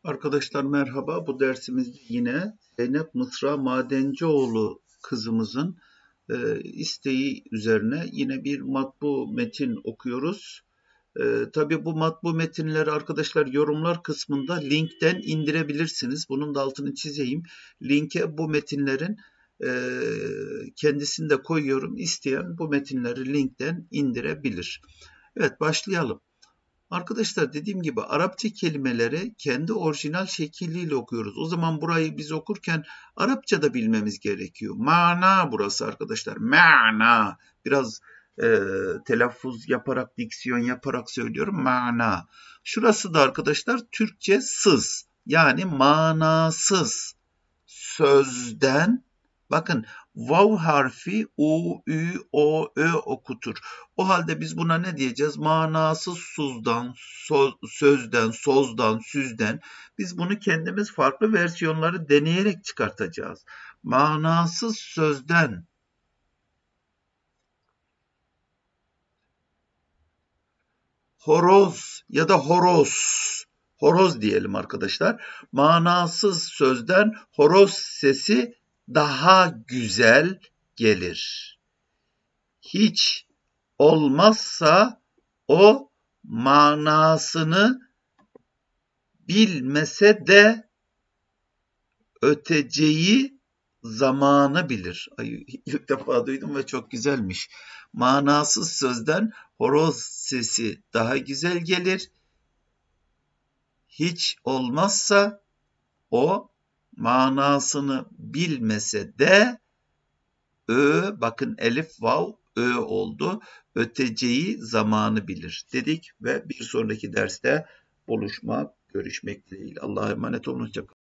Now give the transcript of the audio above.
Arkadaşlar merhaba. Bu dersimizde yine Zeynep Mısra Madencioğlu kızımızın isteği üzerine yine bir matbu metin okuyoruz. Tabii bu matbu metinleri arkadaşlar yorumlar kısmında linkten indirebilirsiniz. Bunun da altını çizeyim. Linke bu metinlerin kendisini de koyuyorum. İsteyen bu metinleri linkten indirebilir. Evet, başlayalım. Arkadaşlar dediğim gibi Arapça kelimeleri kendi orijinal şekliyle okuyoruz. O zaman burayı biz okurken Arapça da bilmemiz gerekiyor. Mana burası arkadaşlar. Mana. Biraz telaffuz yaparak, diksiyon yaparak söylüyorum. Mana. Şurası da arkadaşlar Türkçe sız. Yani manasız sözden. Bakın vav harfi u, ü, o, ö okutur. O halde biz buna ne diyeceğiz? Manasız suzdan, sözden, sozdan, süzden. Biz bunu kendimiz farklı versiyonları deneyerek çıkartacağız. Manasız sözden. Horoz ya da horoz. Horoz diyelim arkadaşlar. Manasız sözden horoz sesi daha güzel gelir. Hiç olmazsa o manasını bilmese de öteceği zamanı bilir. Ay, ilk defa duydum ve çok güzelmiş. Manasız sözden horoz sesi daha güzel gelir. Hiç olmazsa o manasını bilmese de bakın elif vav oldu. Öteceği zamanı bilir dedik ve bir sonraki derste görüşmek dileğiyle. Allah'a emanet olun.